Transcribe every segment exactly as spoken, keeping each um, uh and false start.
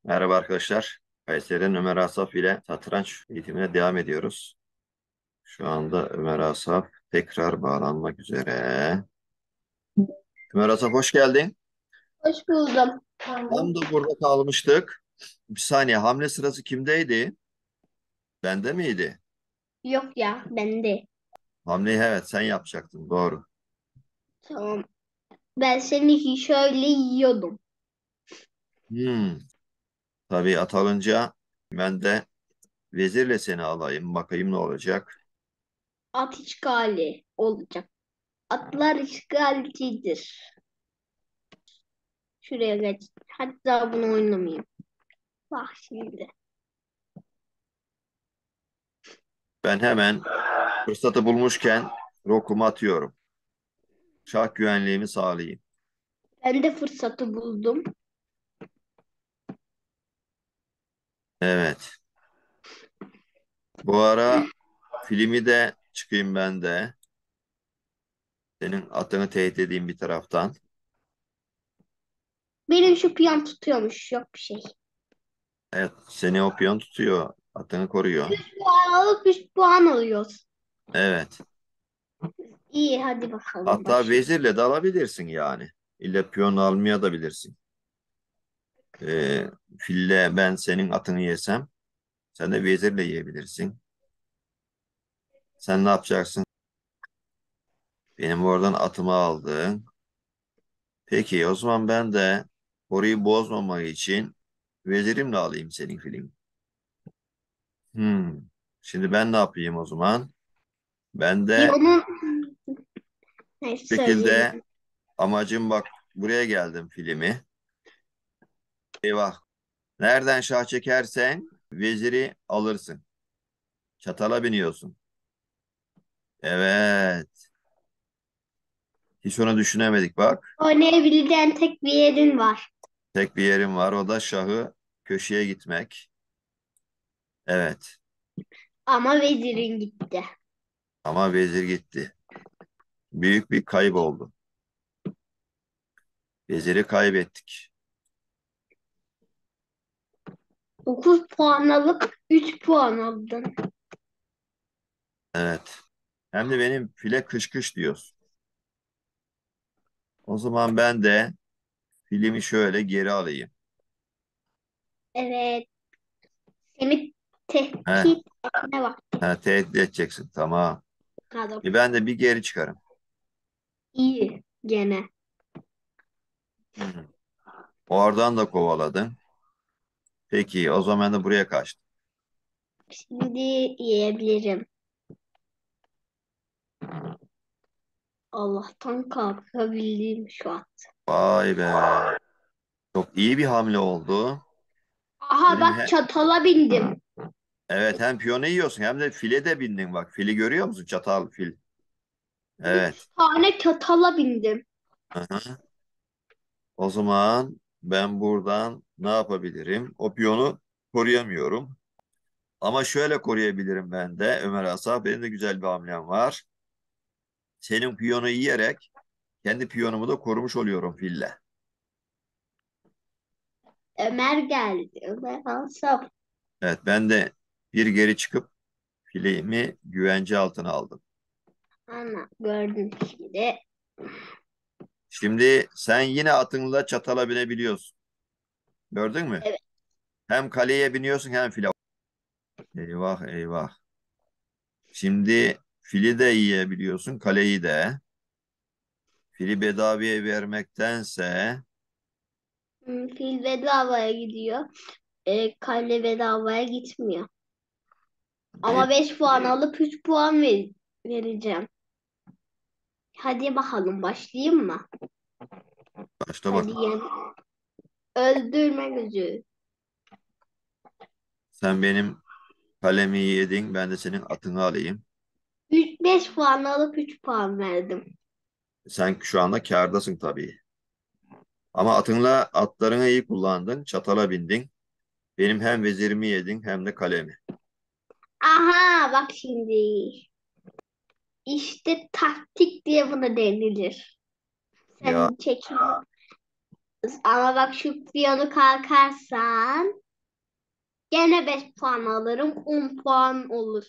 Merhaba arkadaşlar. Kayseri'nin Ömer Asaf ile satranç eğitimine devam ediyoruz. Şu anda Ömer Asaf tekrar bağlanmak üzere. Ömer Asaf hoş geldin. Hoş buldum. Tam da burada kalmıştık. Bir saniye, hamle sırası kimdeydi? Bende miydi? Yok ya bende. Hamleyi evet sen yapacaktın, doğru. Tamam. Ben seni şöyle yiyordum. Hmm, tabii at alınca ben de vezirle seni alayım. Bakayım ne olacak. At işgali olacak. Atlar işgalcidir. Şuraya geç. Hatta bunu oynamayayım. Bak şimdi. Ben hemen fırsatı bulmuşken rokumu atıyorum. Şah güvenliğimi sağlayayım. Ben de fırsatı buldum. Evet. Bu ara filmi de çıkayım ben de. Senin atını teyit edeyim bir taraftan. Benim şu piyon tutuyormuş. Yok bir şey. Evet, seni o piyon tutuyor. Atını koruyor. üç puan alıp üç puan alıyoruz. Evet. İyi hadi bakalım Hatta başlayalım. vezirle de alabilirsin yani. İlle piyon almaya da bilirsin. Ee, fille ben senin atını yesem, sen de vezirle yiyebilirsin. Sen ne yapacaksın? Benim oradan atımı aldın. Peki o zaman ben de orayı bozmamak için vezirimle alayım senin filin. Hmm. Şimdi ben ne yapayım o zaman? Ben de Piyonun neyse bu şekilde söyleyelim. amacım, bak buraya geldim filmi. Eyvah. Nereden şah çekersen veziri alırsın. Çatala biniyorsun. Evet. Hiç onu düşünemedik bak. Oynayabileceğin tek bir yerin var. Tek bir yerim var, o da şahı köşeye gitmek. Evet. Ama vezirin gitti. Ama vezir gitti. Büyük bir kayıp oldu. Veziri kaybettik. dokuz puan alıp üç puan aldın. Evet. Hem de benim file kış kış diyorsun. O zaman ben de filmi şöyle geri alayım. Evet. Seni Heh, tehdit etme bak. ha, tehdit edeceksin. Tamam. Adam. E ben de bir geri çıkarım. İyi gene. Hı. Oradan da kovaladın. Peki o zaman da buraya kaçtım. Şimdi yiyebilirim. Allah'tan kalkabildim şu an. Vay be. Çok iyi bir hamle oldu. Aha Benim bak he, çatala bindim. evet, hem piyonu yiyorsun hem de file de bindin bak. Fili görüyor musun? Çatal fil. Üç Evet. tane çatala bindim. Aha. O zaman ben buradan ne yapabilirim? O piyonu koruyamıyorum. Ama şöyle koruyabilirim ben de Ömer Asaf. Benim de güzel bir hamlem var. Senin piyonu yiyerek kendi piyonumu da korumuş oluyorum fille. Ömer geldi. Ömer Asaf. Evet, ben de bir geri çıkıp fileğimi güvence altına aldım. Ana gördün şimdi. Şimdi sen yine atınla çatala binebiliyorsun. Gördün mü? Evet. Hem kaleye biniyorsun hem file. Eyvah eyvah. Şimdi fili de yiyebiliyorsun, kaleyi de. Fili bedavaya vermektense Hmm, Fil bedavaya gidiyor. E, kale bedavaya gitmiyor. e, Ama beş puan alıp üç puan ver vereceğim. Hadi bakalım başlayayım mı? başta Hadi bak. yen. Öldürme gözü. Sen benim kalemi yedin, ben de senin atını alayım. üç beş puan alıp üç puan verdim. Sen şu anda kârdasın tabii. Ama atınla atlarını iyi kullandın, çatala bindin. Benim hem vezirimi yedin hem de kalemi. Aha bak şimdi. İşte taktik diye buna denilir. Ya Sen çekin. Ama bak şu piyonu kalkarsan gene beş puan alırım. On puan olur.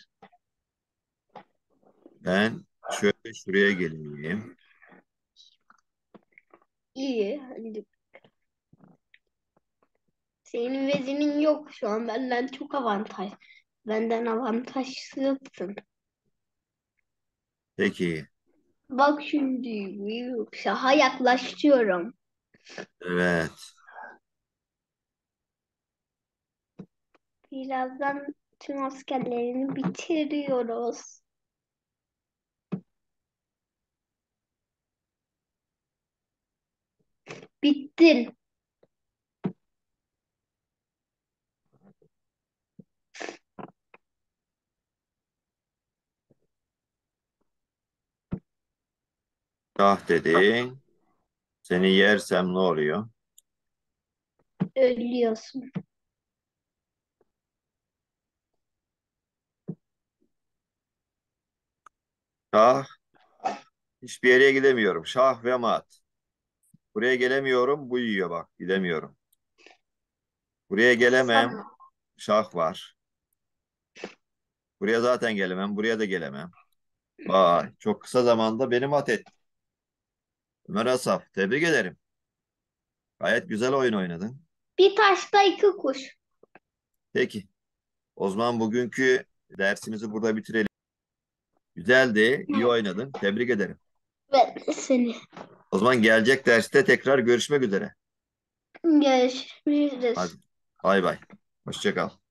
Ben şöyle şuraya geleyim. İyi. Hadi. Senin vezinin yok şu an. Benden çok avantaj. Benden avantajlısın. Peki. Bak şimdi şaha yaklaşıyorum. Evet. Birazdan tüm askerlerini bitiriyoruz. Bittin. Şah dedin. Seni yersem ne oluyor? Ölüyorsun. Şah. Hiçbir yere gidemiyorum. Şah ve mat. Buraya gelemiyorum. Bu yiyor bak. Gidemiyorum. Buraya gelemem. Sana. Şah var. Buraya zaten gelemem. Buraya da gelemem. Vay. Çok kısa zamanda beni mat etti. Ömer Asaf. Tebrik ederim. Gayet güzel oyun oynadın. Bir taşta iki kuş. Peki. O zaman bugünkü dersimizi burada bitirelim. Güzeldi. İyi oynadın. Tebrik ederim. Ben de seni. O zaman gelecek derste tekrar görüşmek üzere. Görüşürüz. Hadi. Bay bay. Hoşça kal.